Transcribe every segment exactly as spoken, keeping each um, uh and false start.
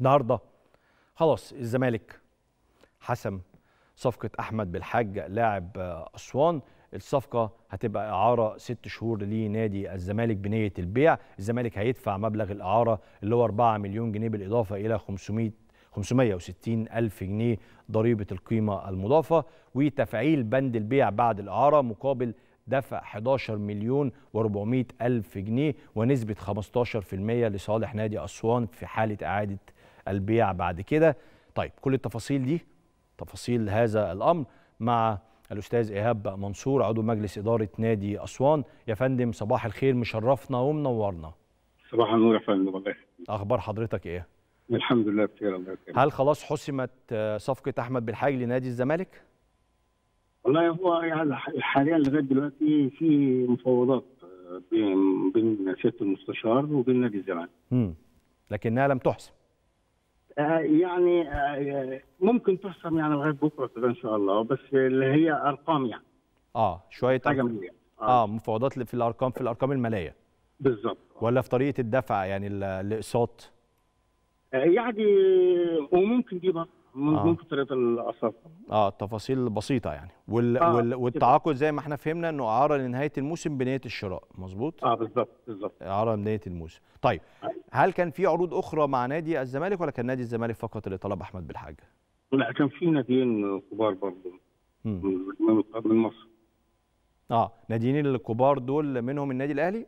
النهارده خلاص الزمالك حسم صفقة أحمد بالحاج لاعب أسوان. الصفقة هتبقى إعارة ست شهور لنادي الزمالك بنية البيع. الزمالك هيدفع مبلغ الإعارة اللي هو أربعة مليون جنيه بالإضافة إلى خمسمائة وستين ألف جنيه ضريبة القيمة المضافة، وتفعيل بند البيع بعد الإعارة مقابل دفع أحد عشر مليون وأربعمائة ألف جنيه ونسبة خمسة عشر بالمئة لصالح نادي أسوان في حالة إعادة البيع بعد كده. طيب كل التفاصيل دي، تفاصيل هذا الأمر، مع الأستاذ إيهاب منصور عضو مجلس إدارة نادي أسوان. يا فندم صباح الخير، مشرفنا ومنورنا. صباح النور يا فندم. والله أخبار حضرتك إيه؟ الحمد لله بخير. الله يكرمك. هل خلاص حسمت صفقة أحمد بالحاج لنادي الزمالك؟ والله هو يعني حاليا لغايه دلوقتي في مفاوضات بين بين سياده المستشار وبين نادي الزمالك. امم لكنها لم تحسم. آه يعني آه ممكن تحسم يعني لغايه بكره كده ان شاء الله، بس اللي هي ارقام يعني. اه شويه حاجه أرقام. اه, آه مفاوضات في الارقام في الارقام الماليه. بالظبط. ولا في طريقه الدفع يعني الاقساط؟ آه يعني وممكن دي بقى ممكن آه. طريقه الاقساط. اه تفاصيل بسيطه يعني. وال... آه. وال... والتعاقد زي ما احنا فهمنا انه اعاره لنهايه الموسم بنيه الشراء، مظبوط؟ اه بالظبط بالظبط. اعاره بنيه الموسم. طيب هل كان في عروض اخرى مع نادي الزمالك ولا كان نادي الزمالك فقط اللي طلب احمد بالحاج؟ لا كان في ناديين كبار برضه من من مصر. اه ناديين الكبار دول منهم النادي الاهلي؟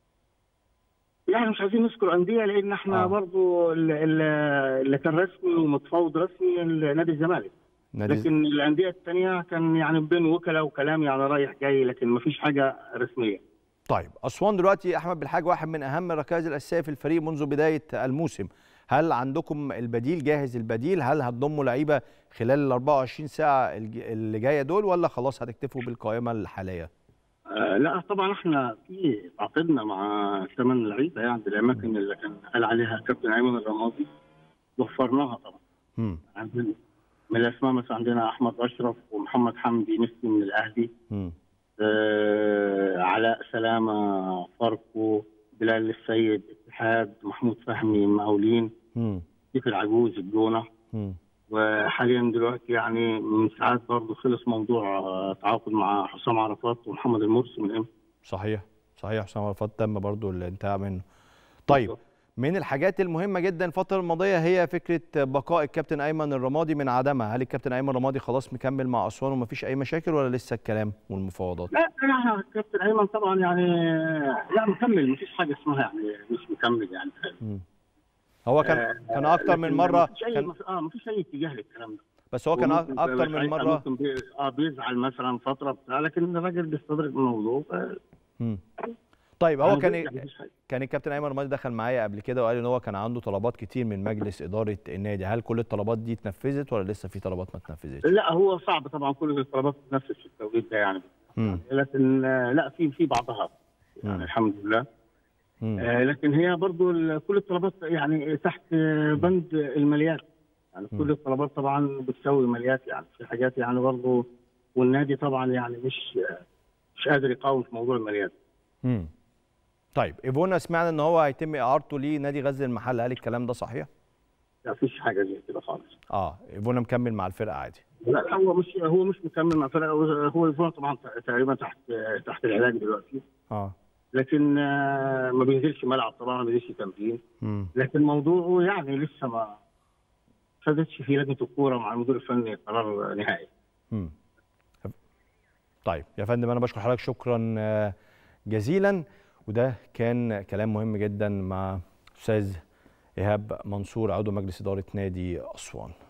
يعني مش عايزين نذكر انديه لان احنا آه. برضه اللي كان رسمي ومتفاوض رسمي نادي الزمالك. لكن الانديه الثانيه كان يعني بين وكلاء وكلام يعني رايح جاي، لكن ما فيش حاجه رسميه. طيب اسوان دلوقتي احمد بالحاج واحد من اهم الركائز الاساسيه في الفريق منذ بدايه الموسم. هل عندكم البديل جاهز؟ البديل هل هتضموا لعيبه خلال ال أربعة وعشرين ساعه اللي جايه دول ولا خلاص هتكتفوا بالقائمه الحاليه؟ آه لا طبعا احنا في تعاقدنا مع ثمان لعيبه يعني بالاماكن اللي كان قال عليها كابتن ايمن الرمادي، وفرناها طبعا. امم عندنا من الاسماء مثلا عندنا احمد اشرف ومحمد حمدي ميسي من الاهلي. امم آه علاء سلامه فاركو، بلال السيد اتحاد، محمود فهمي المقاولين، امم كيف العجوز الجونه. امم وحاليا دلوقتي يعني من ساعات برضه خلص موضوع تعاقد مع حسام عرفات ومحمد المرسي من امتى. صحيح صحيح حسام عرفات تم برضه الانتهاء منه. طيب من الحاجات المهمه جدا الفتره الماضيه هي فكره بقاء الكابتن ايمن الرمادي من عدمها. هل الكابتن ايمن الرمادي خلاص مكمل مع اسوان ومفيش اي مشاكل ولا لسه الكلام والمفاوضات؟ لا لا الكابتن ايمن طبعا يعني لا مكمل، مفيش حاجه اسمها يعني مش مكمل يعني. م. هو كان آه كان اكتر من مره مفيش اي كان اه مفيش اي اتجاه للكلام ده. بس هو كان اكتر من مره ممكن بي... اه بيزعل مثلا فتره بتاع، لكن الراجل بيستدرك الموضوع. امم طيب هو كان كان الكابتن ايمن الرمادي دخل معايا قبل كده وقال ان هو كان عنده طلبات كتير من مجلس اداره النادي. هل كل الطلبات دي اتنفذت ولا لسه في طلبات ما اتنفذتش؟ لا هو صعب طبعا كل الطلبات تتنفذ في التوقيت ده يعني. مم. لكن لا في في بعضها يعني. مم. الحمد لله. آه لكن هي برضو كل الطلبات يعني تحت بند الماليات يعني. مم. كل الطلبات طبعا بتسوي ماليات يعني في حاجات يعني برضو، والنادي طبعا يعني مش مش قادر يقاوم في موضوع الماليات. امم طيب ايفونا سمعنا ان هو هيتم اعارته لنادي غزل المحله، هل الكلام ده صحيح؟ لا فيش حاجه زي كده خالص. اه ايفونا مكمل مع الفرقه عادي؟ لا هو مش هو مش مكمل مع الفرقه. هو ايفونا طبعا تقريبا تحت تحت العلاج دلوقتي. اه لكن ما بينزلش ملعب طبعا، ما بينزلش تمرين. لكن موضوعه يعني لسه ما خدتش في لجنه الكوره مع المدير الفني قرار نهائي. امم طيب يا فندم انا بشكر حضرتك شكرا جزيلا. وده كان كلام مهم جدا مع استاذ ايهاب منصور عضو مجلس اداره نادي اسوان.